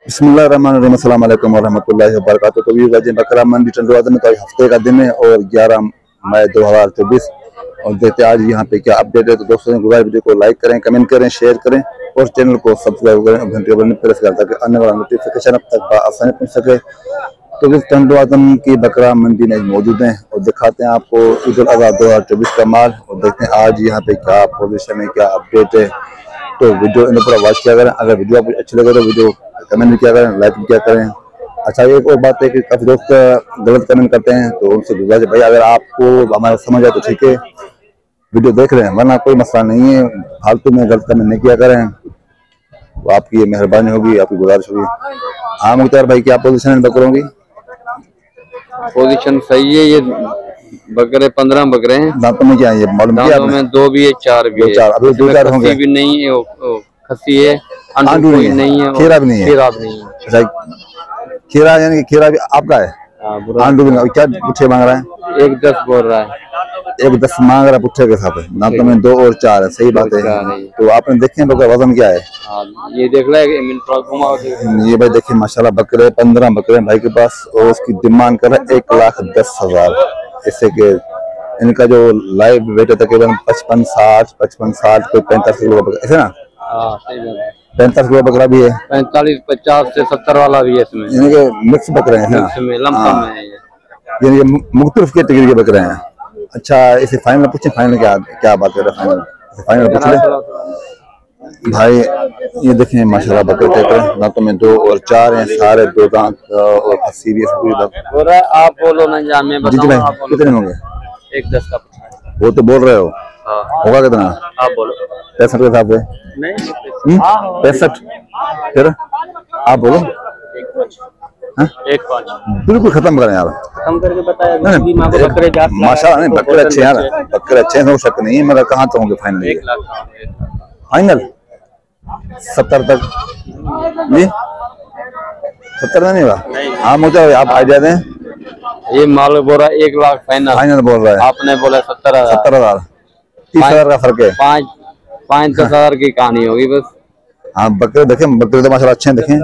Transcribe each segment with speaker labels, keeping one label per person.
Speaker 1: बिस्मिल्लाहिर्रहमानिर्रहीम, अस्सलाम वालेकुम वरहमतुल्लाहि वबरकातुहू। तो ये वजह बकरा मंडी टंडवादन में तो हफ्ते का दिन है और 11 मई 2024 और देखते हैं आज यहाँ पे क्या अपडेट है। तो दोस्तों ने गुजारिश वीडियो को लाइक करें, कमेंट करें, शेयर करें और चैनल को सब्सक्राइब करें और घंटे पर प्रेस करें ताकि आने वाला नोटिफिकेशन अब तक आसानी पहुँच सके। तो इस टंडवादन की बकरा मंडी में मौजूद हैं और दिखाते हैं आपको ईद उल अज़हा 2024 का माल और देखते हैं आज यहाँ पे क्या पोजीशन है, क्या अपडेट है। तो वीडियो इन पूरा वॉच किया करें। अगर वीडियो आपको अच्छी लगे तो वीडियो कमेंट भी किया करें, लाइक भी किया करें। अच्छा, एक और बात है कि काफी दोस्त गलत कमेंट करते हैं तो उनसे गुजारिश भाई अगर आपको हमारा समझ आए तो ठीक है, वीडियो देख रहे हैं, वरना कोई मसला नहीं है, फालतू में गलत कमेंट नहीं किया करें। तो आपकी ये मेहरबानी होगी, आपकी गुजारिश होगी। हाँ मुख्तार भाई, क्या पोजीशन है बकरों की?
Speaker 2: पोजीशन सही है। ये बकरे 15 बकरे हैं।
Speaker 1: दांतों में क्या है ये मालूम किया आपने?
Speaker 2: में 2 भी है, 4 भी है।
Speaker 1: 4 अभी 2 4 होंगे।
Speaker 2: भी नहीं है, खस्सी है,
Speaker 1: आंडू नहीं है, खीरा भी नहीं है।
Speaker 2: खीरा भी नहीं है।
Speaker 1: अच्छा, खीरा यानी कि खीरा भी आपका है? आंडू भी नहीं। क्या पुट्ठे मांग रहा है?
Speaker 2: 1.10 बोल रहा है।
Speaker 1: 1.10 मांग रहा है पुट्ठे के साथ। दांतों में 2 और 4 है। सही बात है। तो आपने देखे बकरा वजन क्या है?
Speaker 2: ये देख रहा है
Speaker 1: ये भाई देखिए माशाल्लाह बकरे 15 बकरे भाई के पास और उसकी डिमांड कर रहा है 1,10,000। इससे के इनका जो लाइव वेट है तकरीबन 55-60 कोई 45 किलो बकरा ऐसे ना। 45 किलो बकरा भी है,
Speaker 2: 45 50 से 70 वाला भी है इसमें।
Speaker 1: यानी कि मिक्स बकरे हैं यानी मुख्तलिफ कैटेगरी के बकरे हैं। अच्छा, इसे फाइनल पूछे, फाइनल क्या बात कर रहे हैं? फाइनल पूछ ले भाई। ये देखें माशाल्लाह बकरे टेकर दांतों में 2 और 4 हैं, सारे 2 दांत और खस्सी भी है।
Speaker 2: आप बोलो ना जान में
Speaker 1: जी भाई कितने होंगे?
Speaker 2: 1.10 का
Speaker 1: वो तो बोल रहे हो। होगा कितना?
Speaker 2: आप बोलो।
Speaker 1: 65 के हिसाब से? नहीं 65 फिर आप बोलो।
Speaker 2: 1.5
Speaker 1: बिल्कुल खत्म करें यार,
Speaker 2: खत्म करके बताया।
Speaker 1: माशाल्लाह नहीं बकरे अच्छे हैं यार, बकरे अच्छे हैं, शक नहीं है। मगर कहाँ तो होंगे फाइनल?
Speaker 2: 1 लाख
Speaker 1: फाइनल 70 तक जी? 70 में नहीं होगा? हाँ मुझे आप आइडिया दें।
Speaker 2: ये माल बोल रहा है 1 लाख फाइनल
Speaker 1: बोल रहा है।
Speaker 2: आपने बोला 70,000।
Speaker 1: 70,000 30,000 का फर्क है।
Speaker 2: 5-10 हजार की कहानी होगी बस।
Speaker 1: हाँ बकरे देखें, बकरे तो माशाल्लाह अच्छे हैं। देखें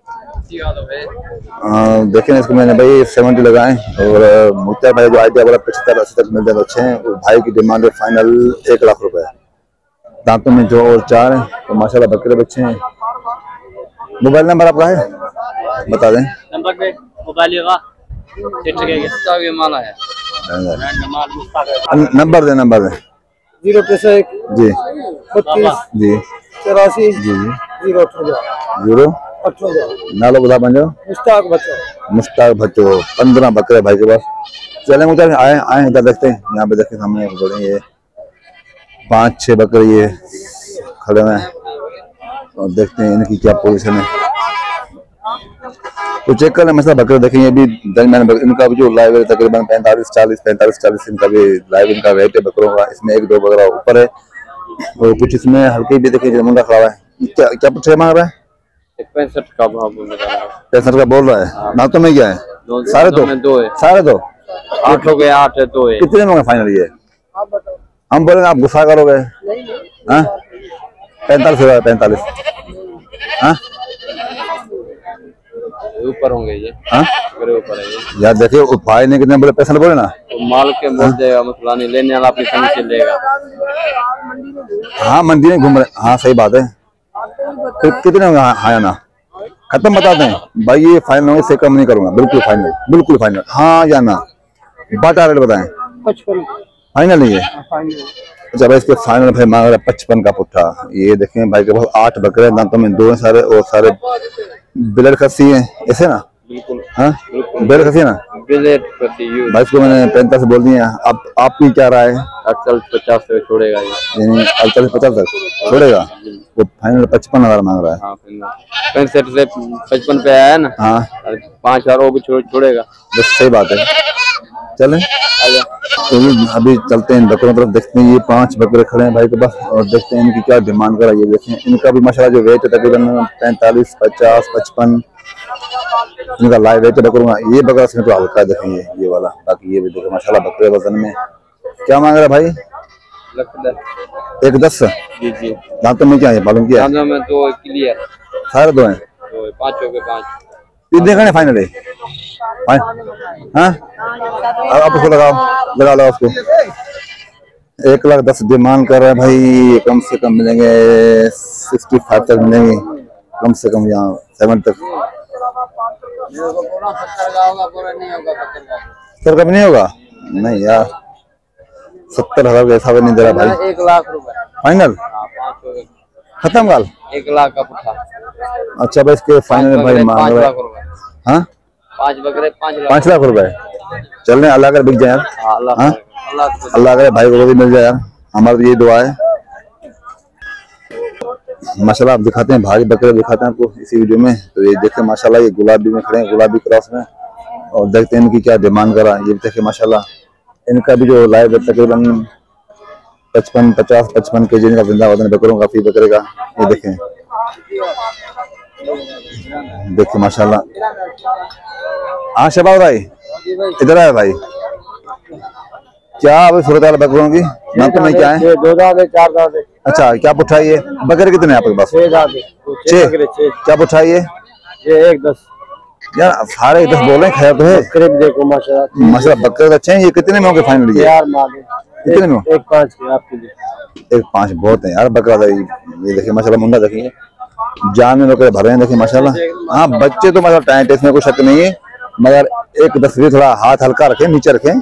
Speaker 1: देखें इसको मैंने भाई 70 लगाए और मुख्तार भाई जो आइडिया बोला 75-80 तक मिल जाए अच्छे हैं। भाई की डिमांड है फाइनल 1 लाख रुपए। दांतों में 2 और 4 हैं तो माशाल्लाह बकरे बच्चे हैं। मोबाइल नंबर आपका है बता दें।
Speaker 2: नंबर पे मोबाइल
Speaker 1: नंबर दे
Speaker 2: 061
Speaker 1: जी
Speaker 2: 32
Speaker 1: जी
Speaker 2: 84
Speaker 1: जी
Speaker 2: 0
Speaker 1: नालो बता बन जाओ। मुश्ताक भच्चो 15 बकरे भाई के पास। चले मुझे आए इधर देखते हैं। यहाँ पे देखते सामने बड़े ये 5-6 बकरे ये खड़े हुए हैं और देखते हैं इनकी क्या पोजीशन है। तो चेक कर लें मसला बकरे देखें। ये भी दरमियान इनका भी जो लाइव है तकरीबन 45-40 इनका भी लाइव इनका वेट है बकरों का। इसमें 1-2 बकरा ऊपर है और कुछ इसमें हल्के भी देखें मुंडा खड़ा हुआ है। क्या पुट्ठे मांग रहा है?
Speaker 2: 65 का भाव बोल रहा है।
Speaker 1: 65 का बोल रहा है। दांतों में क्या है? सारे 2 है। सारे 2
Speaker 2: 8 हो गए, 8 है 2 है।
Speaker 1: कितने में फाइनल? ये हम बोलेंगे आप गुस्सा करोगे। 45 हाँ
Speaker 2: ऊपर होंगे ये। ऊपर है ये।
Speaker 1: यार देखिए भाई ने कितने बोले? 65 बोले ना।
Speaker 2: तो माल के बोल देगा मसला नहीं, लेने वाला अपनी समझ से लेगा।
Speaker 1: हाँ मंडी में घूम रहे। हाँ सही बात है। तो कितने होंगे? हाँ या ना खत्म बता दें भाई। ये फाइनल होंगे, से कम नहीं करूंगा। बिल्कुल फाइनल, बिल्कुल फाइनल। हाँ या ना बाटा रेट बताएं। 55 फाइनल ही है। अच्छा भाई इसके फाइनल भाई मांग रहा है 55 का पुट्ठा। ये देखें भाई के पास 8 बकरे, दांतों में 2 हैं सारे और सारे ब्लेड खस्सी है ऐसे ना।
Speaker 2: बिल्कुल
Speaker 1: हाँ ब्लेड खस्सी है ना।
Speaker 2: ब्लेड खस्सी
Speaker 1: भाई इसको मैंने 45 बोल दिए। अब आपकी क्या राय है?
Speaker 2: 48-50 से छोड़ेगा ये,
Speaker 1: यानी 48-50 तक छोड़ेगा। वो फाइनल 55,000 मांग रहा है।
Speaker 2: हाँ 65 से 55 पे आया ना।
Speaker 1: हाँ
Speaker 2: 5,000 वो भी छोड़ेगा।
Speaker 1: बस सही बात है। चलें तो अभी चलते हैं बकरों तरफ, देखते हैं। ये 5 बकरे खड़े हैं भाई के पास और देखते हैं इनकी क्या डिमांड करा। ये देखें इनका भी माशाल्लाह जो वेट है तकरीबन 45, 50, 55 इनका लाइव वेट है बकरों का। ये बकरा इसमें तो हल्का देखेंगे ये वाला। बाकी ये भी देखें माशाल्लाह बकरे वजन में क्या मांग रहा है भाई? 1.10
Speaker 2: जी।
Speaker 1: दांतों में क्या है मालूम? किया
Speaker 2: दांतों में 2 क्लियर,
Speaker 1: सारे 2 हैं।
Speaker 2: हुए, 5 हो गए 5।
Speaker 1: कितने खाने फाइनल है? हाँ आप उसको लगाओ, लगा लो उसको। 1,10,000 डिमांड कर रहे हैं भाई। कम से कम मिलेंगे 65 तक मिलेंगे, कम से कम यहाँ 7 तक।
Speaker 2: पूरा 70 का होगा, पूरा नहीं होगा 70 का।
Speaker 1: 70 का भी नहीं होगा? नहीं यार, 70,000 का हिसाब नहीं दे रहा भाई।
Speaker 2: 1 लाख रुपए
Speaker 1: फाइनल
Speaker 2: 5 हो गए,
Speaker 1: खत्म गाल।
Speaker 2: 1 लाख का पुट्ठा।
Speaker 1: अच्छा भाई, इसके फाइनल भाई मांग
Speaker 2: 5
Speaker 1: रहे
Speaker 2: लाख
Speaker 1: हैं।
Speaker 2: रुपए।
Speaker 1: हाँ
Speaker 2: 5 बकरे
Speaker 1: 5 लाख रुपए। चल रहे अल्लाह कर बिक जाए यार। हाँ अल्लाह करे भाई को भी मिल जाए यार, हमारी तो यही दुआ है। माशाल्लाह आप दिखाते हैं, भारी बकरे दिखाते हैं आपको इसी वीडियो में। तो ये देखते हैं माशाल्लाह, ये गुलाबी में खड़े हैं, गुलाबी क्रॉस में। और देखते हैं इनकी क्या डिमांड करा। ये देखिए माशाल्लाह, इनका भी जो लाइव है तकरीबन 55 केजी का जिंदा वजन बकरों का, फी बकरे का। ये देखें, देखिए माशाल्लाह। हाँ शबाब भाई इधर आए भाई, क्या अभी सूरत हाल बकरों की? नाम तो नहीं क्या है?
Speaker 2: 2 दांत 4 दांत।
Speaker 1: अच्छा क्या पुट्ठा है ये? बकरे कितने हैं आपके पास?
Speaker 2: 6 दांत।
Speaker 1: 6 क्या पुट्ठा है ये?
Speaker 2: 1-10
Speaker 1: यार सारे 10 बोल रहे हैं, खैर तो है।
Speaker 2: बकरे भी देखो माशाल्लाह,
Speaker 1: माशाल्लाह बकरे अच्छे हैं। ये कितने में होंगे फाइनल? ये
Speaker 2: यार मार दे।
Speaker 1: कितने में?
Speaker 2: 1-5 के आपके लिए।
Speaker 1: 1-5 बहुत है यार बकरा। ये देखिए माशाल्लाह, मुंडा देखिए, जान में बकरे भर रहे हैं, देखिए माशाल्लाह। हाँ बच्चे तो मतलब टाइट है, इसमें कोई शक नहीं है, मगर 1-10 भी थोड़ा हाथ हल्का रखें, नीचे रखें।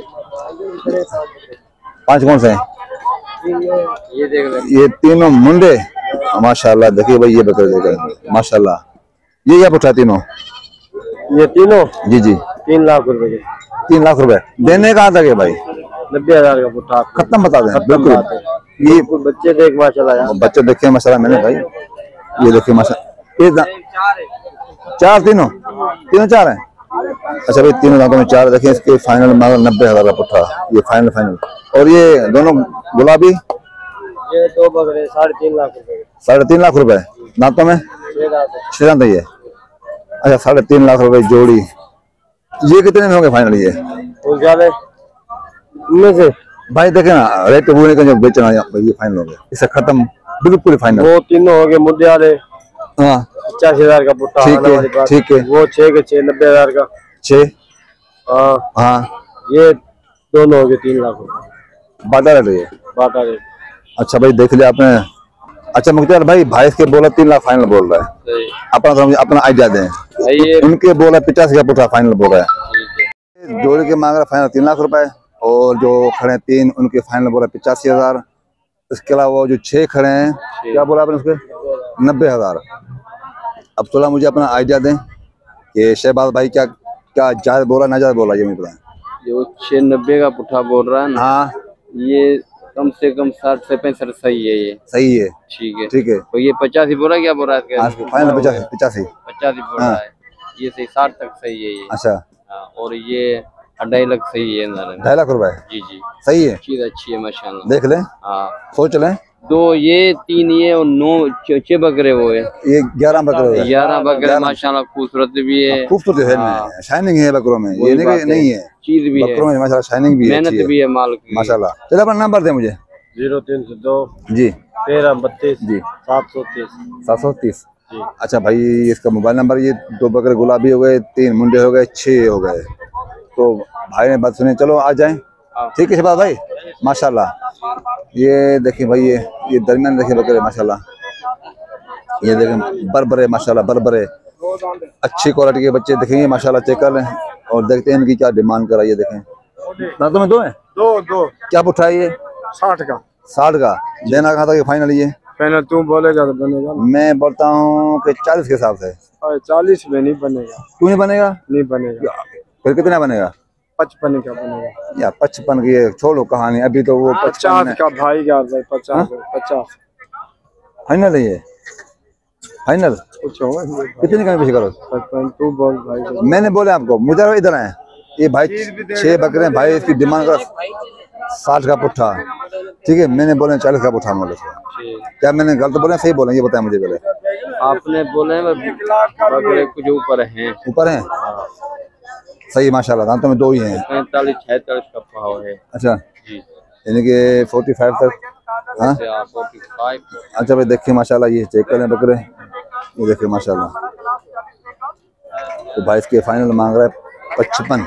Speaker 1: 5 कौन से हैं?
Speaker 2: ये देख ले,
Speaker 1: ये तीनों मुंडे माशाल्लाह। देखिए भाई ये बकरे देखिए माशाल्लाह। ये क्या पुट्ठा तीनों?
Speaker 2: ये तीनों
Speaker 1: जी जी
Speaker 2: 3 लाख रुपए के।
Speaker 1: 3 लाख रुपए देने कहाँ तक है भाई?
Speaker 2: 90,000 का पुट्ठा।
Speaker 1: खत्म बता दें बिल्कुल। ये
Speaker 2: बच्चे देख माशाल्लाह यार,
Speaker 1: बच्चे देखे माशाल्लाह मैंने भाई। ये देखिए माशाल्लाह, ये 4 तीनों 4 हैं। अच्छा भाई तीनों दांतों में 4 देखें। इसके फाइनल मांग 90,000 का पुट्ठा, ये फाइनल। और ये दोनों गुलाबी
Speaker 2: ये 2 बकरे 3.5 लाख रुपए के।
Speaker 1: 3.5 लाख रुपए दांतों में? 6 दांत है ये। अच्छा 3.5 लाख रुपए जोड़ी। ये कितने में होंगे फाइनल? ये
Speaker 2: उनमें से
Speaker 1: भाई देखे ना, रेट बोलने का जो बेचना भाई ये फाइनल हो गया, इससे खत्म बिल्कुल फाइनल।
Speaker 2: वो तीनों हो गए मुद्दे वाले।
Speaker 1: हाँ
Speaker 2: 85,000 का पुट्ठा।
Speaker 1: ठीक है
Speaker 2: वो 6 के 6 90,000 का
Speaker 1: 6।
Speaker 2: हाँ
Speaker 1: हाँ
Speaker 2: ये दोनों हो गए 3 लाख रुपए
Speaker 1: बाटा रेट है ये।
Speaker 2: बाटा रेट।
Speaker 1: अच्छा भाई देख लिया आपने। अच्छा मुख्तार भाई, भाई इसके बोला 3 लाख फाइनल बोल रहा है, अपना आइडिया दें। उनके बोला 85 का पुट्ठा फाइनल बोल रहा है। जोड़ी के मांग रहा फाइनल 3 लाख रुपए, और जो खड़े 3 उनके फाइनल बोला 85,000। इसके अलावा जो 6 खड़े हैं, क्या बोला आपने उसके? 90,000। अब थोड़ा मुझे अपना आइडिया दें कि शहबाज भाई क्या क्या जायज बोला ना जायज बोला, ये मुझे बताएं।
Speaker 2: जो 690 का पुट्ठा बोल रहा है ना,
Speaker 1: हाँ
Speaker 2: ये कम से कम 60 से 65 सही है। ये
Speaker 1: सही है, ठीक है।
Speaker 2: तो ये 85 बोला, क्या बोल रहा है?
Speaker 1: फाइनल 85
Speaker 2: बोल रहा है। ये सही 60 तक सही है ये।
Speaker 1: अच्छा
Speaker 2: हाँ, और ये 2.5 लाख सही है।
Speaker 1: 2.5 लाख रुपए
Speaker 2: जी जी
Speaker 1: सही है,
Speaker 2: चीज अच्छी है माशाल्लाह।
Speaker 1: देख लें,
Speaker 2: हाँ
Speaker 1: सोच लें।
Speaker 2: 2 ये 3 ये और 9 6 बकरे वो है।
Speaker 1: ये 11 बकरे
Speaker 2: 11 बकरे माशाल्लाह, खूबसूरत भी है,
Speaker 1: खूबसूरत है, शाइनिंग है बकरों में, ये नहीं है
Speaker 2: चीज भी है
Speaker 1: बकरों में माशाल्लाह, शाइनिंग भी है,
Speaker 2: मेहनत भी है माल की
Speaker 1: माशाल्लाह। चलो अपना नंबर दे मुझे।
Speaker 2: 0302
Speaker 1: जी
Speaker 2: 1332
Speaker 1: जी
Speaker 2: 730
Speaker 1: 730।
Speaker 2: जी।
Speaker 1: अच्छा भाई इसका मोबाइल नंबर, ये 2 बकरे गुलाबी हो गए, 3 मुंडे हो गए, 6 हो गए। तो भाई ने बात सुनी, चलो आ जाएं, ठीक है शहबाज भाई माशाल्लाह। ये देखिए भाई, ये दरमियान देखिए बकरे माशाल्लाह, ये देखें बरबरे माशाल्लाह, बरबरे अच्छी क्वालिटी के बच्चे देखेंगे माशाल्लाह, चेक कर लें और देखते हैं इनकी क्या डिमांड करा। ये देखें दांतों में 2 हैं।
Speaker 2: 2
Speaker 1: क्या पुट्ठा है ये?
Speaker 2: 60 का।
Speaker 1: 60 का देना कहा था कि फाइनल? ये
Speaker 2: पहले तू बोलेगा तो बनेगा ना।
Speaker 1: मैं बोलता हूँ कि 40 के हिसाब से।
Speaker 2: 40 में नहीं बनेगा।
Speaker 1: क्यों नहीं बनेगा?
Speaker 2: नहीं बनेगा।
Speaker 1: फिर कितना बनेगा?
Speaker 2: 55 का बनेगा
Speaker 1: या 55 की छोड़ो कहानी, अभी तो वो
Speaker 2: 50 का भाई का 50
Speaker 1: फाइनल है ये, फाइनल
Speaker 2: कुछ
Speaker 1: कितनी कमी पेश करो?
Speaker 2: 55 तू बोल भाई।
Speaker 1: मैंने बोले आपको, मुझे इधर आए ये भाई 6 बकरे हैं भाई, इसकी डिमांड कर 60 का पुट्ठा, ठीक है। मैंने बोले 40 का पुट्ठा बोले, क्या मैंने गलत बोले सही बोले? ये बताया मुझे पहले।
Speaker 2: आपने बोले बकरे कुछ ऊपर हैं,
Speaker 1: ऊपर हैं सही माशाल्लाह, दांतों में 2 ही हैं।
Speaker 2: 45-46 का भाव है।
Speaker 1: अच्छा
Speaker 2: जी
Speaker 1: यानी कि 45 तक। हाँ
Speaker 2: 45।
Speaker 1: अच्छा भाई देखिए माशाल्लाह, ये चेक करें बकरे, ये देखिए माशाल्लाह। तो भाई इसके फाइनल मांग रहा है 55।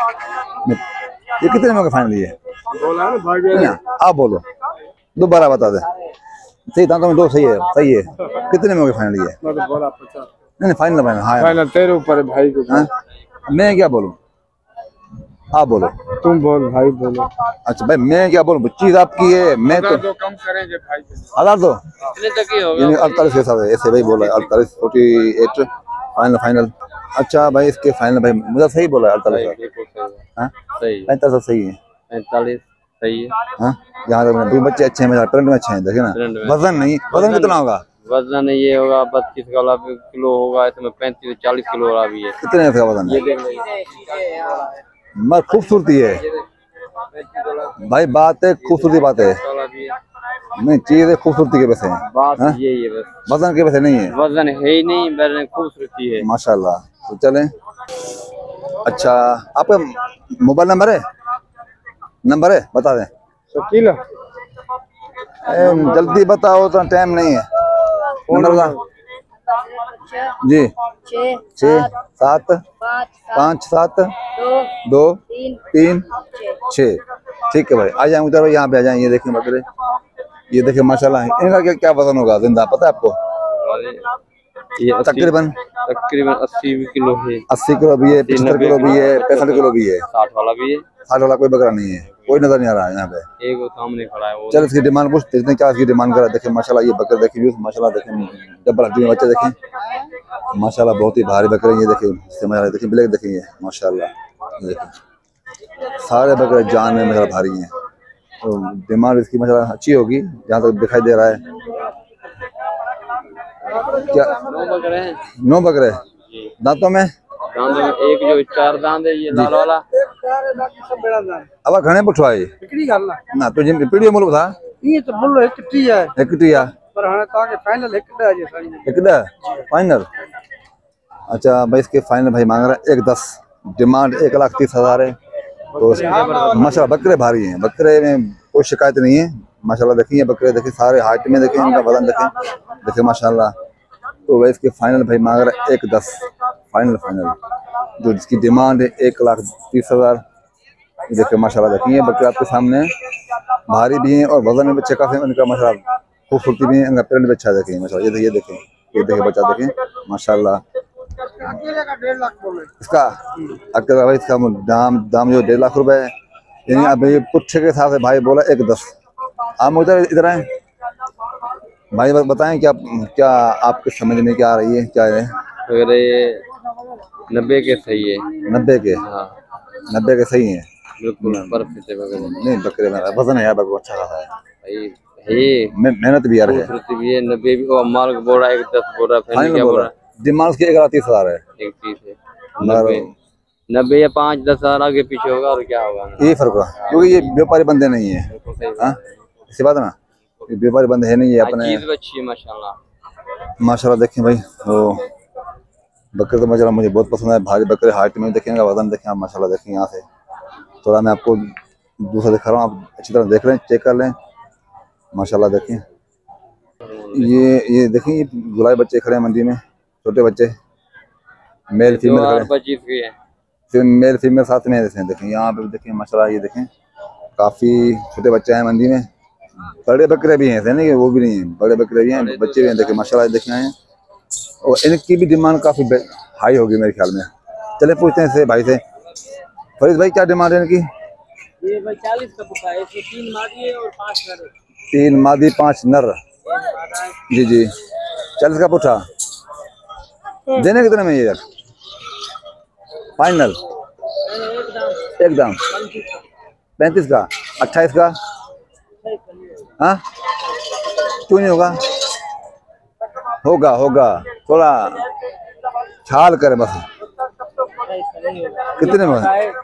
Speaker 1: ये कितने में फाइनल है?
Speaker 2: बोला ना भाई,
Speaker 1: आप बोलो, दोबारा बता दे। सही दांतों में दो, सही है, सही है। कितने में फाइनल है?
Speaker 2: मैं बोला 50।
Speaker 1: नहीं फाइनल फाइनल। हाँ
Speaker 2: फाइनल तेरे ऊपर है भाई को।
Speaker 1: हाँ? मैं क्या बोलूं, आप बोलो।
Speaker 2: तुम बोल भाई, बोलो।
Speaker 1: अच्छा भाई मैं क्या बोलूं, चीज आपकी है। मैं तो
Speaker 2: कम करेंगे भाई।
Speaker 1: 1000 दो,
Speaker 2: कितने तक ही होगा?
Speaker 1: 48 के साथ ऐसे भाई बोला 48 48 फाइनल फाइनल। अच्छा भाई इसके फाइनल भाई मुझे सही बोला 48। हाँ 45 सही है।
Speaker 2: 45 सही है।
Speaker 1: हाँ यहाँ तक बच्चे अच्छे हैं, मेरा करंट में अच्छे हैं। देखिए ना वजन नहीं, वजन कितना होगा?
Speaker 2: वजन ये होगा 32 वाला किलो होगा, इसमें 35 40 किलो वाला भी है।
Speaker 1: कितने का वजन है? मगर खूबसूरती है भाई, बात है खूबसूरती, बात है नहीं, चीज है खूबसूरती के वैसे है।
Speaker 2: बात यही है बस,
Speaker 1: वजन के वैसे नहीं है।
Speaker 2: वजन है ही नहीं, वजन खूबसूरती है
Speaker 1: माशाल्लाह। तो चलें। अच्छा आपका मोबाइल नंबर है? नंबर है बता दें।
Speaker 2: शकीला
Speaker 1: जल्दी बताओ तो टाइम नहीं है। नंबर बता जी। 6 7 5 7 2 3 6। ठीक है भाई, आ जाए उधर, यहाँ पे आ जाए। ये देखिए बकरे, ये देखिए माशाल्लाह। इनका क्या क्या वजन होगा जिंदा, पता है आपको?
Speaker 2: ये
Speaker 1: तकरीबन
Speaker 2: 80 किलो है।
Speaker 1: 80 किलो भी है, 75 किलो भी है, 65 किलो भी है,
Speaker 2: 60 वाला भी है।
Speaker 1: 60 वाला कोई बकरा नहीं है, कोई नजर नहीं आ रहा है यहाँ पे।
Speaker 2: एक वो सामने खड़ा है वो।
Speaker 1: चल इसकी डिमांड पूछते हैं क्या इसकी डिमांड करा। देखिए माशाल्लाह ये बकरे देखिए माशाल्लाह, देखिए डबल हड्डी में बच्चे देखें माशाल्लाह, बहुत ही भारी बकरे। ये देखिए देखिए ब्लैक देखिए माशाल्लाह, देखिए सारे बकरे जान में मेरा भारी हैं। तो डिमांड इसकी माशाल्लाह अच्छी होगी जहाँ तक दिखाई दे रहा है। क्या
Speaker 2: 9 बकरे हैं?
Speaker 1: 9 बकरे दांतों में?
Speaker 2: दांत में एक जो 4 दांत है, ये लाल वाला।
Speaker 1: अब घने पुठवाई ना तुझे पीढ़ी मूल था।
Speaker 3: ये तो बोलो एक टिया है,
Speaker 1: एक टिया
Speaker 3: पर हने ताके फाइनल एक डा जे सारी
Speaker 1: एक दा फाइनल। अच्छा भाई इसके फाइनल भाई मांग रहा है 110, डिमांड 1,30,000 है। तो माशाल्लाह बकरे भारी हैं, बकरे में कोई शिकायत नहीं है माशाल्लाह। देखिए बकरे देखिए सारे हाइट में, देखिए इनका वजन देखिए, देखिए माशाल्लाह। तो भाई इसके फाइनल भाई मांग रहा है 110 फाइनल फाइनल, जो जिसकी डिमांड है 1,30,000। देखिए माशाल्लाह, देखिए बकरे आपके सामने भारी भी हैं और वजन में बच्चे काफी, इनका माशाल्लाह खूबसूरती भी है, इनका प्रिंट भी अच्छा देखिए माशाल्लाह। ये देखें, ये देखिए बच्चा देखें माशाल्लाह।
Speaker 3: अकेले का 1.5 लाख बोले
Speaker 1: इसका अकेला भाई इसका दाम जो 1.5 लाख रुपए है। यानी अभी पुट्ठे के हिसाब से भाई बोला 110। आप इधर आए भाई, बताएं क्या क्या आपके समझ में क्या आ रही है, क्या है?
Speaker 2: अगर ये 90 के सही है।
Speaker 1: 90 के?
Speaker 2: हाँ
Speaker 1: 90 के सही है
Speaker 2: बिल्कुल परफेक्ट है बकरे।
Speaker 1: नहीं बकरे में वजन है यार, बकरा अच्छा खासा है
Speaker 2: भाई, ये
Speaker 1: मेहनत भी यार है।
Speaker 2: खूबसूरती भी है। 90 भी और माल बोरा 110 बोरा फैमिली क्या बोरा
Speaker 1: डिमांड की 1,30,000 है।
Speaker 2: एक चीज है 90 या 5-10 साल आगे पीछे होगा और क्या होगा।
Speaker 1: यही फर्क है क्योंकि ये व्यापारी बंदे नहीं है। हाँ इसी बात ना, व्यापारी बंदे है नहीं है अपने।
Speaker 2: चीज अच्छी है माशाल्लाह।
Speaker 1: माशाल्लाह देखें भाई, तो बकरे तो माशाल्लाह मुझे बहुत पसंद है, भारी बकरे हाइट में देखें, वजन देखें आप माशाल्लाह। देखें यहाँ से थोड़ा मैं आपको दूसरा दिखा रहा हूँ, आप अच्छी तरह देख लें, चेक कर लें माशाल्लाह। देखें ये देखें, ये गुलाबी बच्चे खड़े हैं मंडी में, छोटे बच्चे मेल फीमेल खड़े हैं, फिर मेल फीमेल साथ में देखें यहाँ पे देखें माशाल्लाह। ये देखें काफ़ी छोटे बच्चे हैं मंडी में, बड़े बकरे भी हैं, ऐसे नहीं कि वो भी नहीं है, बड़े बकरे भी हैं, बच्चे भी हैं, देखें माशाल्लाह। देखें हैं और इनकी भी डिमांड काफ़ी हाई होगी मेरे ख्याल में। चले पूछते हैं से भाई से, फरीद भाई क्या डिमांड है इनकी?
Speaker 3: ये भाई 40 का पुका है, इसमें 3 मादी है और 5 नर है।
Speaker 1: 3 मादी 5 नर। जी जी 40 का पुठा देने कितने में ये यार फाइनल? एकदम 35 का, 28 का? हाँ क्यों नहीं होगा? होगा होगा, थोड़ा छाल करे बस। कितने में?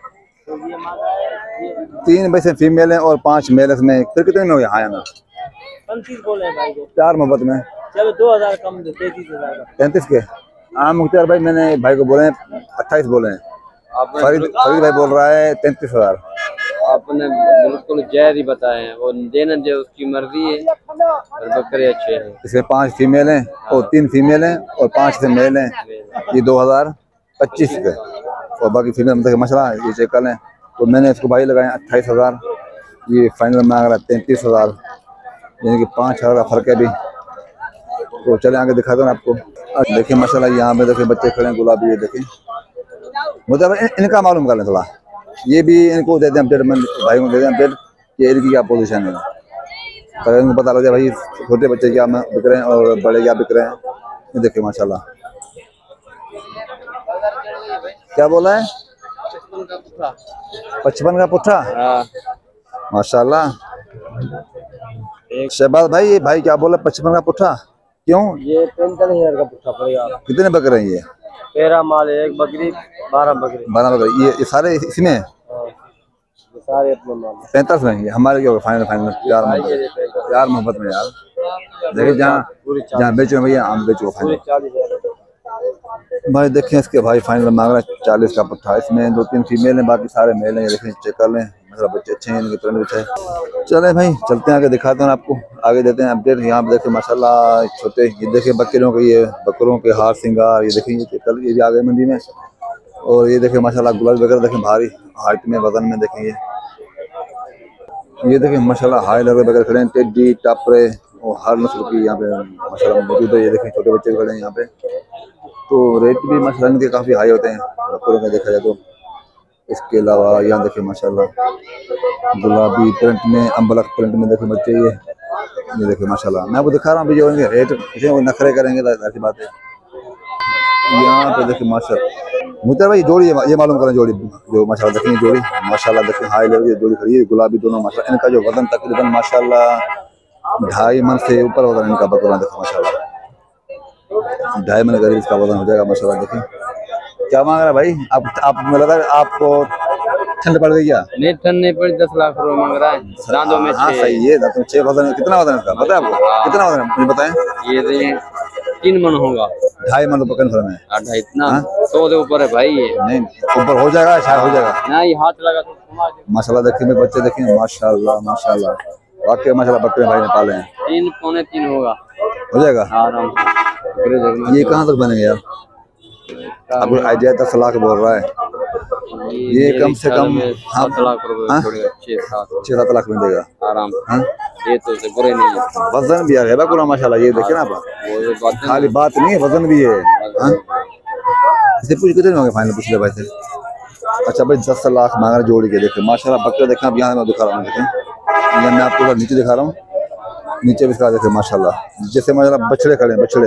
Speaker 1: 3 वैसे फीमेल है और 5 मेल है इसमें, फिर कितने में हो गया? हाँ ना
Speaker 3: 35 बोले हैं भाई को।
Speaker 1: 4 मोहब्बत में
Speaker 3: चलो 2000 कम दे, 33,000 का।
Speaker 1: 35 के? हाँ मुख्तार भाई मैंने भाई को बोले हैं 28 बोले हैं, फरीद भाई बोल रहा है 33,000।
Speaker 2: आपने बिल्कुल जायज ही बताए हैं, वो देना जो उसकी मर्जी है, और बकरे अच्छे हैं।
Speaker 1: इसमें 5 फीमेल हैं और 3 फीमेल हैं और 5 से मेल हैं। ये 2025 के और बाकी फीमेल मतलब मसला ये चेक कर लें। तो मैंने इसको भाई लगाए 28,000, ये फाइनल मांग रहा है 33,000, यानी कि 5,000 का फर्क है अभी। तो चले आगे दिखा दूँ आपको। देखिए माशाल्लाह यहाँ पे देखिए बच्चे खड़े हैं गुलाबी, ये देखिए मतलब इनका मालूम कर लें थोड़ा, ये भी इनको दे दें अपडेट, भाई को दे दें अपडेट कि इनकी क्या पोजीशन है, तो इनको पता लग जाए भाई छोटे बच्चे क्या बिक रहे हैं और बड़े क्या बिक रहे हैं। ये देखिए माशाल्लाह क्या बोला है 55 का पुट्ठा। माशाल्लाह शहबाज भाई, ये भाई क्या बोला 55 का पुट्ठा क्यों?
Speaker 3: ये 45,000 का पुट्ठा पड़ेगा।
Speaker 1: कितने बक रहे हैं ये?
Speaker 3: 13 माल, 1 बकरी, 12 बकरी।
Speaker 1: 12 बकरी, ये सारे इसमें
Speaker 3: ये सारे अपने माल
Speaker 1: 35 में। ये हमारे क्या होगा फाइनल प्यार मोहब्बत में यार। देखिए जहाँ बेचो भैया हम बेचो फाइनल
Speaker 3: 40,000
Speaker 1: भाई। देखें इसके भाई फाइनल मांग रहा है 40 का पुट्ठा। इसमें 2-3 फीमेल हैं, बाकी सारे मेल हैं। ये देखें चेक कर लें, मतलब बच्चे अच्छे हैं, इनके प्रिंट अच्छे हैं। चले भाई चलते हैं आगे, दिखाते हैं आपको, आगे देते हैं अपडेट। यहाँ पे देखें माशाल्लाह छोटे, ये देखें बकरियों के, ये बकरों के हार श्रृंगार, ये देखें ये कल ये भी आ गए मंडी में। और ये देखें माशाल्लाह गुलाबी वगैरह देखें भारी हाइट में वजन में देखें। ये देखें माशाल्लाह हाई लेवल वगैरह खड़े हैं, टेडी टापरे और हर नस्ल की यहाँ पे माशाल्लाह मौजूद है। ये देखें छोटे बच्चे खड़े हैं यहाँ पे, तो रेट भी माशाल्लाह इनके काफ़ी हाई होते हैं बकरों में देखा जाए तो। इसके अलावा यहाँ देखिए माशाल्लाह गुलाबी प्रिंट में, अम्बलक प्रिंट में देखे बच्चे। ये देखिए माशाल्लाह मैं आपको दिखा रहा हूँ अभी जो इनके रेट वो नखरे करेंगे ऐसी बात है। यहाँ पे देखिए माशाल्लाह मुझे भाई जोड़ी ये मालूम करें, जोड़ी जो माशाल्लाह देखिए जोड़ी माशाल्लाह देखिए हाई लेवल की जोड़ी खड़ी है, गुलाबी दोनों माशाल्लाह। इनका जो वजन तकरीबन माशाल्लाह 2.5 मन से ऊपर वजन इनका बकरा देखो माशाल्लाह, 2.5 मन करीब इसका वजन हो जाएगा माशाल्लाह। देखिए क्या मांग रहा है भाई आप मुझे लगा आपको ठंड पड़ गई क्या?
Speaker 2: नहीं ठंड नहीं पड़ी, 10 लाख रुपए मांग रहा है दांतों में।
Speaker 1: हाँ सही है, दांतों में 6 वजन। कितना वजन है इसका पता है आपको? कितना वजन है मुझे बताएं।
Speaker 2: ये 3 मन होगा,
Speaker 1: 2.5 मन तो कन्फर्म है।
Speaker 2: 2.5 इतना 100 से ऊपर है भाई। ये
Speaker 1: नहीं ऊपर हो जाएगा, शायद हो जाएगा।
Speaker 2: नहीं हाथ लगा तो
Speaker 1: माशाल्लाह देखिए मेरे बच्चे देखिए माशाल्लाह माशाल्लाह वाकई माशाल्लाह बकरे भाई ने पाले हैं।
Speaker 2: 3 पौने 3 होगा,
Speaker 1: हो जाएगा
Speaker 2: आराम से।
Speaker 1: ये कहाँ तक बनेंगे यार? आपको आइडिया 10 लाख बोल रहा है, ये कम से कम
Speaker 2: 7 लाख रुपए छोड़ेगा,
Speaker 1: 6-7 लाख में देगा
Speaker 2: आराम से।
Speaker 1: हाँ?
Speaker 2: ये तो से बुरे नहीं है,
Speaker 1: वजन भी है पूरा माशाल्लाह। ये देखिए ना आप,
Speaker 2: वो
Speaker 1: खाली बात नहीं है वजन भी है। इसे पूछ कितने होंगे फाइनल पूछ ले भाई से। अच्छा भाई 10 लाख मांग रहे जोड़ी के। देखिए माशाल्लाह बकरे देखें, अब यहाँ मैं दिखा रहा हूँ, देखें ये मैं आपको नीचे दिखा रहा हूँ, नीचे भी देखे माशाल्लाह जैसे माशाल्लाह बछड़े खड़े हैं बछड़े।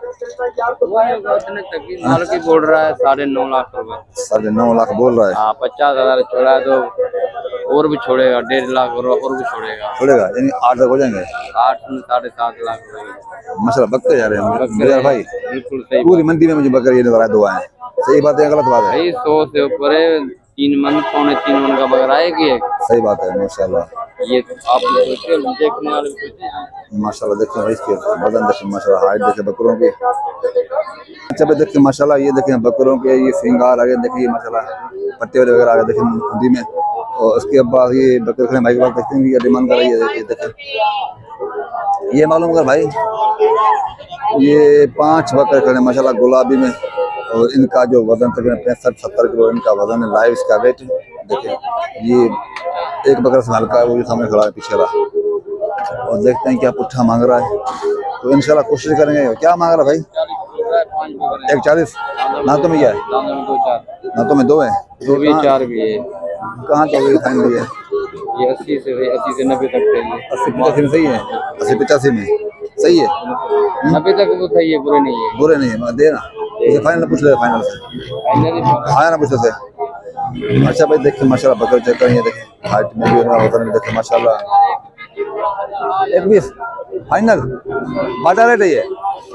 Speaker 2: माल की बोल रहा है 9.5 लाख रुपए।
Speaker 1: 9.5 लाख बोल रहा है।
Speaker 2: हाँ 50,000 छोड़ा है तो और भी छोड़ेगा, 1.5 लाख और भी छोड़ेगा
Speaker 1: यानी 8 तक हो जाएंगे।
Speaker 2: 8 से 7.5 लाख रुपए
Speaker 1: माशाल्लाह बकरे जा रहे हैं मेरे भाई।
Speaker 2: बिल्कुल सही,
Speaker 1: पूरी मंडी में मुझे बकरे ये नजर आए, 2 आए। सही बात है गलत बात है
Speaker 2: भाई? 100 से ऊपर है, 3 मन पौने 3 मन का बकरा है कि
Speaker 1: सही बात है माशाल्लाह।
Speaker 2: ये आप देखने वाले
Speaker 1: माशाल्लाह देखिए भाई इसके बदन देखिए माशाल्लाह, हाइट देखिए बकरों की। अच्छा भाई देखिए माशाल्लाह ये देखिए बकरों के ये श्रृंगार आगे देखिए माशाल्लाह, पट्टे वगैरह आगे देखिए हिंदी में। और उसके बाद ये बकरे खड़े भाई के पास देखते हैं ये डिमांड कर रही है। ये देखिए ये मालूम कर भाई, ये 5 बकरे खड़े माशाल्लाह गुलाबी में, और इनका जो वजन तकरीबन 65-70 किलो इनका वजन है लाइव। इसका वेट देखिए, ये एक बकरा से हल्का है, वो भी सामने खड़ा है पीछे वाला। और देखते हैं क्या पुट्ठा मांग रहा है, तो इंशाल्लाह कोशिश करेंगे। क्या मांग रहा है भाई? 1.40 ना तो में क्या है? ना तो में 2 है,
Speaker 2: 2 भी 4 भी है।
Speaker 1: कहाँ तो फाइनल है?
Speaker 2: ये 80 से 90 तक है।
Speaker 1: 80-85 में सही है, 80-85 में सही है।
Speaker 2: 90 तक वो सही है, बुरे नहीं है।
Speaker 1: बुरे नहीं है दे ना, फाइनल पूछ ले, फाइनल से आया ना पूछे से। अच्छा भाई देखिए माशाल्लाह बकरे चेक करेंगे, देखिए हाइट में भी वजन में देखिए माशाल्लाह। 1.20 फाइनल बाटा रेट है, ये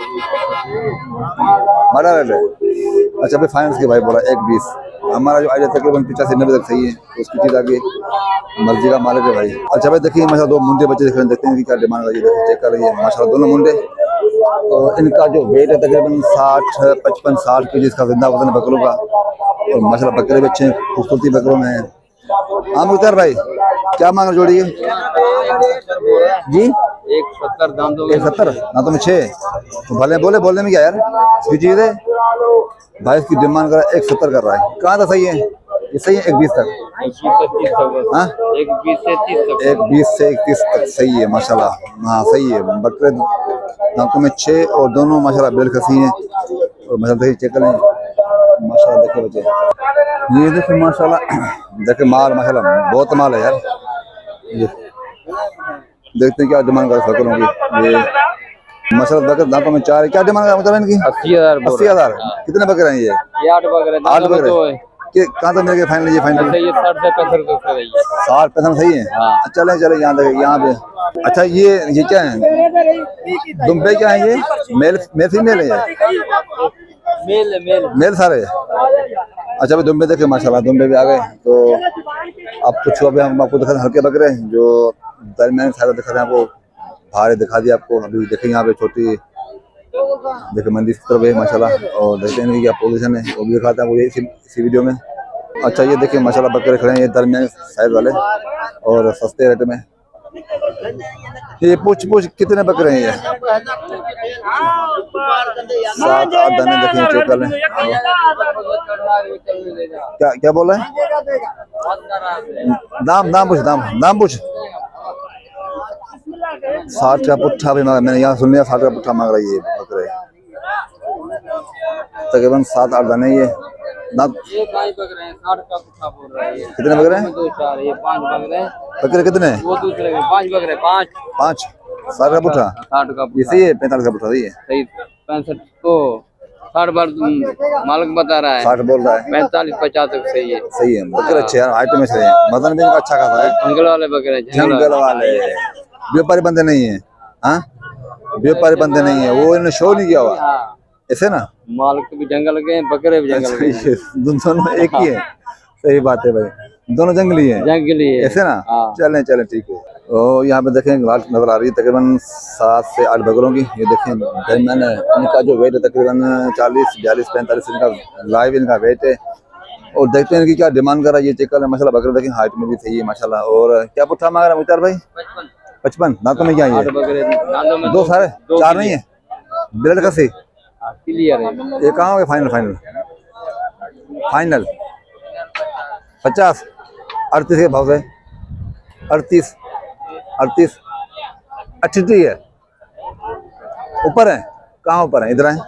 Speaker 1: बाटा रेट है। अच्छा भाई फाइनल के भाई बोला 1.20। हमारा जो आइडिया तकरीबन 85-90 तक सही है, तो उसकी चीज़ आगे मर्जी का मालिक है भाई। अच्छा भाई देखिए माशाल्लाह 2 मुंडे बच्चे दिख रहे हैं, देखते हैं कि क्या डिमांड है। ये चेक कर रही है माशाल्लाह दोनों मुंडे, और इनका जो वेट है तकरीबन 55-60 के जी इसका जिंदा वजन है बकरों का। और माशाल्लाह बकरे भी अच्छे हैं, खूबसूरती बकरों में है। हाँ मुख्तार भाई क्या मांग रहे जोड़ी है जी?
Speaker 2: 170 दाम दो।
Speaker 1: 170 ना तो मैं 6 तो भले बोले बोलने में क्या यार, इसकी चीज है भाई, इसकी डिमांड कर रहा है 170 कर रहा है। कहाँ था सही है ये? सही है 120 तक। हाँ 120 से 31 तक सही है माशाल्लाह। हाँ सही है। बकरे दांतों में 6 और दोनों माशाल्लाह बेल खसी हैं और माशाल्लाह चेक करें माशाल्लाह। देखो बच्चे ये देखो माशाल्लाह, देखो माल माशाल्लाह बहुत माल है यार। ये देखते हैं क्या डिमांड कर सकते होंगे ये माशाल्लाह। बकरे दांतों में 4 है। क्या डिमांड है इनकी?
Speaker 2: 80,000।
Speaker 1: 80,000। कितने बकरे हैं ये?
Speaker 2: 8 बकरे।
Speaker 1: 8 बकरे। कहाँ तक मिल गए फाइनल? ये फाइनल
Speaker 2: 60 से 65
Speaker 1: 60% सही है।
Speaker 2: हाँ।
Speaker 1: चले चले यहाँ तक यहाँ पे। अच्छा ये क्या है? दुम्बे क्या है ये? मेल फीमेल है ये? मेल सारे। अच्छा भाई दुम्बे देखे माशाल्लाह, दुम्बे भी आ गए। तो अब कुछ अभी हम आपको दिखा हल्के बकरे जो दरमियान सारा दिखा रहे हैं आपको, भारे दिखा दिया आपको। अभी देखें यहाँ पे छोटी देखिए मंदिर की तरफ है माशाल्लाह। और देखते हैं क्या पोजीशन है वो भी दिखाते हैं आपको इसी वीडियो में। अच्छा ये देखिए माशाल्लाह बकरे खड़े हैं ये दरमियान साइज वाले और सस्ते रेट में। ये पूछ कितने बकरे हैं ये? 7-8 दाने देखें चेक कर लें। क्या बोल रहे हैं? दाम पूछ 60 का पुट्ठा भी मैंने यहाँ सुन लिया। 60 का पुट्ठा मांग रही है बकरे। तकरीबन 7-8 दाने ये दांत।
Speaker 2: ये 5 बकरे हैं, 60 का पुट्ठा बोल रहा है।
Speaker 1: कितने बकरे हैं?
Speaker 2: 2 4 ये 5 बकरे हैं।
Speaker 1: बकरे कितने?
Speaker 2: वो दूसरे के 5 बकरे 5
Speaker 1: 60 का पुट्ठा।
Speaker 2: 60 का
Speaker 1: ये सही है। 45 का पुट्ठा सही है।
Speaker 2: सही 65 तो 60 बार मालिक बता रहा है।
Speaker 1: 60 बोल रहा है।
Speaker 2: 45-50 तक सही है।
Speaker 1: सही है। बकरे अच्छे हैं, हाइट में सही है, वजन भी इनका अच्छा खासा है।
Speaker 2: जंगल वाले बकरे
Speaker 1: जंगल वाले व्यापारी बंदे नहीं है। हाँ व्यापारी बंदे नहीं है, वो इन्होंने शो नहीं किया हुआ ऐसे ना।
Speaker 2: मालिक भी जंगल के हैं, बकरे भी जंगल के।
Speaker 1: दोनों एक ही है। सही बात है भाई, दोनों जंगली हैं।
Speaker 2: जंगली है
Speaker 1: ऐसे ना। चलें ठीक है। और यहाँ पे देखें लाट नजर आ रही है तकरीबन 7 से 8 बकरों की। ये देखें दरमियान इनका जो वेट है तकरीबन 40, 42, 45 इनका लाइव इनका वेट है। और देखते हैं इनकी क्या डिमांड कर रहा है ये चेक कर लें माशाल्लाह। बकरे देखें हाइट में भी सही है माशाल्लाह। और क्या पुट्ठा मांग रहा है मुख्तार भाई? 55 दांतों में क्या है?
Speaker 2: 8 बकरे
Speaker 1: 2 सारे 4 नहीं है ब्लड का सही
Speaker 2: क्लियर है।
Speaker 1: ये कहाँ हो गया फाइनल 50 38 के भाव से 38 38 है। ऊपर है कहाँ ऊपर है? इधर है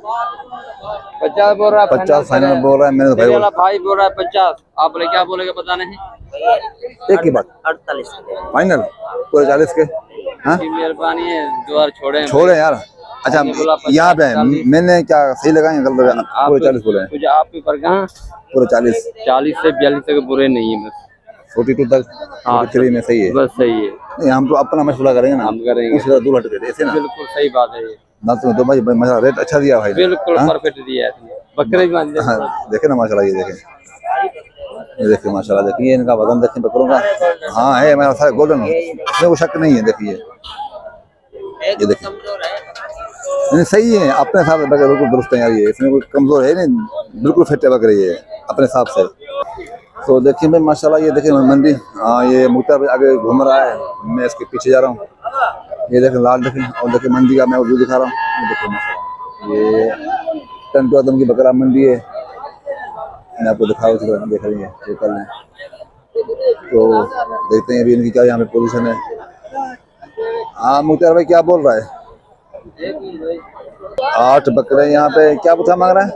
Speaker 2: 50 बोल रहा है।
Speaker 1: 50 फाइनल बोल रहा है मेरे भाई।
Speaker 2: भाई बोल रहा है 50। आप क्या बोलेंगे पता नहीं।
Speaker 1: एक की बात
Speaker 3: 48
Speaker 1: फाइनल पूरे 40 के। हाँ
Speaker 2: मेहरबानी है, द्वार छोड़े
Speaker 1: यार। अच्छा यहाँ पे मैंने क्या सही लगाए गलत? पूरे 40 बोले हैं।
Speaker 2: कुछ आप पर कहाँ पूरे
Speaker 1: 40
Speaker 2: से 42 तक बुरे नहीं है। बस
Speaker 1: 42 तक 43 में सही है।
Speaker 2: बस सही है।
Speaker 1: नहीं हम तो अपना मशवरा करेंगे ना,
Speaker 2: हम करेंगे
Speaker 1: उससे दूर हट गए ऐसे ना।
Speaker 2: बिल्कुल सही बात है ये
Speaker 1: ना तो भाई मजा रेट अच्छा दिया भाई।
Speaker 2: बिल्कुल परफेक्ट दिया है। बकरे भी मान
Speaker 1: देखे ना माशाल्लाह। ये देखें माशाल्लाह। देखिए इनका वजन देखें बकरों का। हाँ है मेरा सारे गोल्डन, इसमें कोई शक नहीं है। देखिए ये देखिए नहीं सही है अपने साथ बकरे बिल्कुल दुरुस्त है यार। ये इसमें कोई कमजोर है नहीं, बिल्कुल फिट है बकरे ये अपने हिसाब से। तो देखिए भाई माशाल्लाह। ये देखिए मंडी। हाँ ये मुख्तार भाई आगे घूम रहा है, मैं इसके पीछे जा रहा हूँ। ये देखें लाल देखें। और देखिए मंडी का मैं व्यू दिखा रहा हूँ। ये देखिए माशाल्लाह ये टंटो आदम की बकरा मंडी है। मैं आपको दिखा देख रही है चेक कर लें। तो देखते हैं अभी इनकी क्या यहाँ पे पोजीशन है। हाँ मुख्तार भाई क्या बोल रहा है? 8 बकरे यहाँ पे। क्या पुट्ठा मांग रहा है?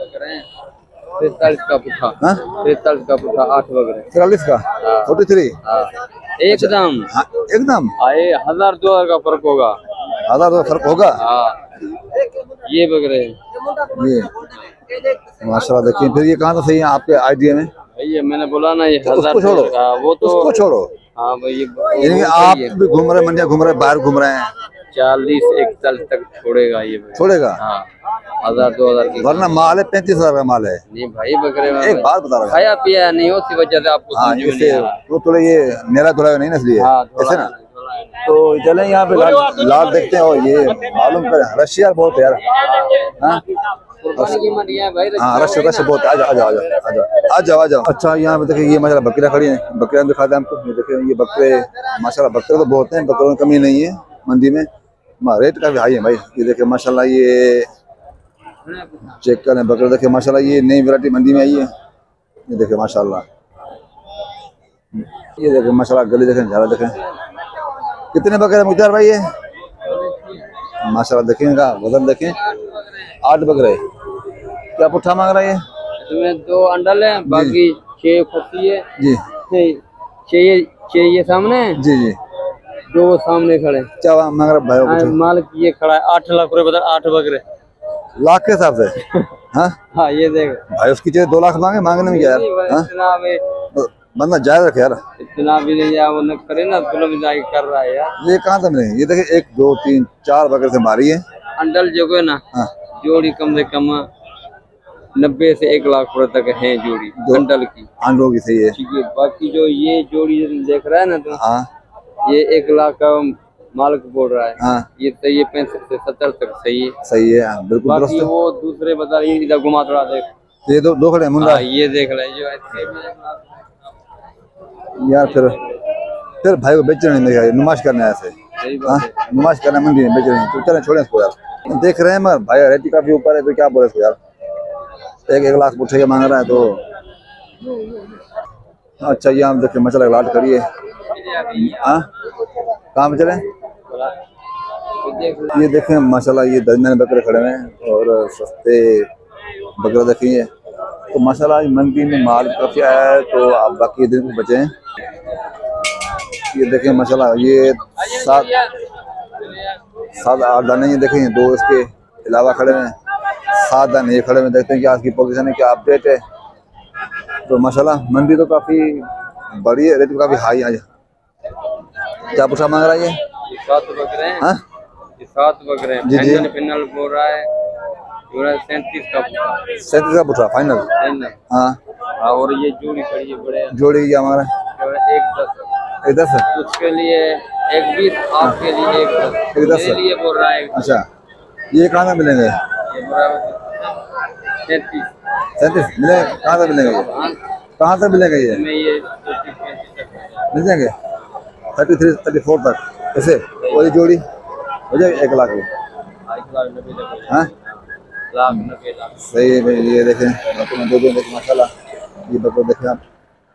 Speaker 2: 43 का पुट्ठा। 43 का पुट्ठा 8 बकरे
Speaker 1: 43 का 43
Speaker 2: एकदम।
Speaker 1: एकदम
Speaker 2: 1000-2000 का फर्क होगा।
Speaker 1: 1000 का फर्क होगा।
Speaker 2: ये बकरे
Speaker 1: ये माशाल्लाह। देखिए फिर ये कहाँ तो सही है आपके आइडिया में?
Speaker 2: भैया मैंने बोला ना ये
Speaker 1: तो उसको छोड़ो,
Speaker 2: वो तो
Speaker 1: उसको छोड़ो।
Speaker 2: हाँ भाई
Speaker 1: आप भी घूम रहे मंडिया घूम रहे बाहर घूम रहे हैं।
Speaker 2: 40-41 तक छोड़ेगा ये
Speaker 1: छोड़ेगा।
Speaker 2: हाँ 1000-2000 की
Speaker 1: वरना माल है 35,000 का माल है।
Speaker 2: नहीं भाई बकरे में
Speaker 1: एक बात बता रहा
Speaker 2: खाया पिया नहीं हो उसी वजह से आपको
Speaker 1: हाँ
Speaker 2: समझ में नहीं आ रहा।
Speaker 1: तो थोड़ा ये नेला धुला नहीं ना इसलिए ऐसे ना। तो चले यहाँ पे लाल देखते हैं। और ये मालूम कर रशिया बहुत है यार। हाँ
Speaker 2: कुर्बानी की मंडियां भाई
Speaker 1: हाँ रश रश बहुत है। आ जाओ आ जाओ आ जाओ आ जाओ आ जाओ। अच्छा यहाँ पे देखिए ये माशाल्लाह बकरियां खड़ी हैं, बकरियां दिखाते हैं आपको। ये देखिए ये बकरे माशाल्लाह बकरे तो बहुत हैं, बकरों की कमी नहीं है मंडी में। रेट काफी हाई है भाई। ये देखिए माशाल्लाह ये चेक करें बकरे, देखिए माशाल्लाह ये नई वैरायटी मंडी में आई है। ये देखिए माशाल्लाह, ये देखिए माशाल्लाह गली देखें, झाला देखें। कितने बकरे मुख्तार भाई ये? माशाल्लाह देखें का वजन देखें, 8 बकरे। क्या पुट्ठा मांग रहा है ये?
Speaker 2: इसमें 2 अंडल है, बाकी 6 खुशी है
Speaker 1: जी।
Speaker 2: 6 ये सामने है,
Speaker 1: जी जी
Speaker 2: 2 सामने खड़े।
Speaker 1: क्या मांग रहा भाई?
Speaker 2: हाँ, मालिक ये खड़ा है 8 लाख रुपए बता, 8 बकरे
Speaker 1: लाख के हिसाब से। हाँ
Speaker 2: हाँ ये देख
Speaker 1: भाई उसकी चीज 2 लाख मांगे, मांगने में क्या यार? हाँ?
Speaker 2: इतना भी
Speaker 1: बंदा जायज रखे यार,
Speaker 2: इतना भी नहीं यार, वो न करे ना जुल्म जाके कर रहा है यार।
Speaker 1: ये कहाँ से मिलेंगे? ये देखिए 1 2 3 4 बकरे से मारी है।
Speaker 2: अंडल जो है ना,
Speaker 1: हाँ
Speaker 2: जोड़ी कम से कम 90 से 1 लाख रुपए तक है जोड़ी अंडल की।
Speaker 1: अंडों की सही है।
Speaker 2: ठीक है, बाकी जो ये जोड़ी देख रहा है ना तो
Speaker 1: हाँ
Speaker 2: ये 1 लाख का मालिक बोल रहा है।
Speaker 1: हाँ
Speaker 2: ये सही है, 65 से 70 तक सही है।
Speaker 1: सही है, हाँ, बिल्कुल
Speaker 2: बाकी
Speaker 1: दुरुस्त है।
Speaker 2: वो दूसरे बता रही है, इधर घुमा थोड़ा देख।
Speaker 1: ये दो खड़े हैं मुंडा
Speaker 2: हाँ, ये देख रहे हैं जो ऐसे
Speaker 1: यार। फिर भाई को बेच रहे हैं, नुमाइश करने ऐसे।
Speaker 2: सही
Speaker 1: हाँ
Speaker 2: बात है।
Speaker 1: नुमाइश करना मंडी में बेच रहे हैं, तो चले छोड़े इसको यार। देख रहे हैं मगर भाई रेट काफी ऊपर है, तो क्या बोले इसको यार। 1 लाख पुट्ठे के मांग रहा है तो। अच्छा ये हम देखिए मसाला लाट करिए। हाँ कहाँ पे चले? ये देखें माशाल्लाह ये दर्जन बकरे खड़े हैं और सस्ते बकरे देखिए। तो माशाल्लाह मंडी में माल काफी आया है, तो आप बाकी दिन को बचे हैं। ये देखें माशाल्लाह ये 7 8 दाने ये देखें, 2 इसके अलावा खड़े हैं, 7 दाने ये खड़े हैं। देखते हैं कि आज की पोजीशन है, क्या अपडेट है। तो माशाल्लाह मंडी तो काफी बड़ी है, रेट काफी हाई है। क्या पूछा मांग रहा है ये?
Speaker 2: 7 बकरे हैं।
Speaker 1: हाँ
Speaker 2: 7 बकरे हैं।
Speaker 1: जी जी।
Speaker 2: फाइनल बोल रहा है 37 का
Speaker 1: 37 का पूछा फाइनल।
Speaker 2: फाइनल।
Speaker 1: हाँ
Speaker 2: और ये जोड़ी खड़ी है बड़े
Speaker 1: जोड़ी क्या हमारा
Speaker 2: 1 10
Speaker 1: है?
Speaker 2: उसके लिए 1 20, आपके लिए 1 10।
Speaker 1: 1 10
Speaker 2: मेरे लिए बोल रहा है।
Speaker 1: अच्छा ये कहाँ से मिलेंगे?
Speaker 2: ये बराबर 37।
Speaker 1: 37 मिले? कहाँ से मिलेंगे ये?
Speaker 2: हाँ,
Speaker 1: कहाँ से मिलेंगे ये?
Speaker 2: में ये 35 तक
Speaker 1: मिल जाएंगे 33 34 तक ऐसे। और ये जोड़ी हो जाएगी 1 लाख की।
Speaker 2: 1,90,000 तक।
Speaker 1: हाँ
Speaker 2: 1,90,000।
Speaker 1: सही है भाई। ये देखें बकरे दो देखें माशाल्लाह। ये बकरे देखें आप,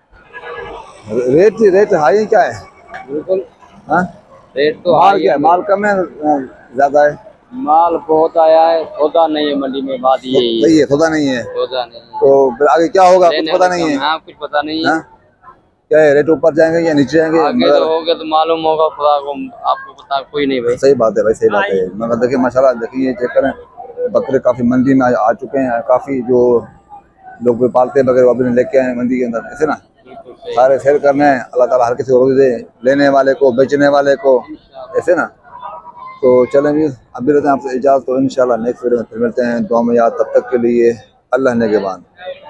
Speaker 1: रेट हाई क्या है?
Speaker 2: बिल्कुल।
Speaker 1: हाँ
Speaker 2: रेट तो
Speaker 1: माल
Speaker 2: हाई
Speaker 1: क्या है? माल कम है ज्यादा है?
Speaker 2: माल बहुत आया है, सौदा नहीं है मंडी में, बात यही है।
Speaker 1: सही है, खुदा नहीं है
Speaker 2: सौदा नहीं है।
Speaker 1: तो फिर आगे क्या होगा कुछ
Speaker 2: लेने
Speaker 1: पता
Speaker 2: को
Speaker 1: नहीं
Speaker 2: कम
Speaker 1: है।
Speaker 2: हाँ, कुछ पता नहीं है।
Speaker 1: हाँ क्या है, रेट ऊपर जाएंगे या नीचे जाएंगे?
Speaker 2: आगे तो हो गया तो मालूम होगा खुदा को, आपको पता कोई नहीं भाई।
Speaker 1: सही बात है भाई, सही बात है। मगर देखिए माशाल्लाह देखिए चेक करें, बकरे काफी मंडी में आ चुके हैं। काफी जो लोग भी पालते हैं बकरे वो भी लेके आए मंडी के अंदर ऐसे ना।
Speaker 2: बिल्कुल सही।
Speaker 1: सारे सेल करने हैं, अल्लाह ताला हर किसी को रोज़ी दे, लेने वाले को बेचने वाले को ऐसे ना। तो चलें भी अभी रहते हैं आपसे इजाज़त, तो इंशाल्लाह नेक्स्ट वीडियो में फिर मिलते हैं। दुआ में याद, तब तक के लिए अल्लाह ने के बाद।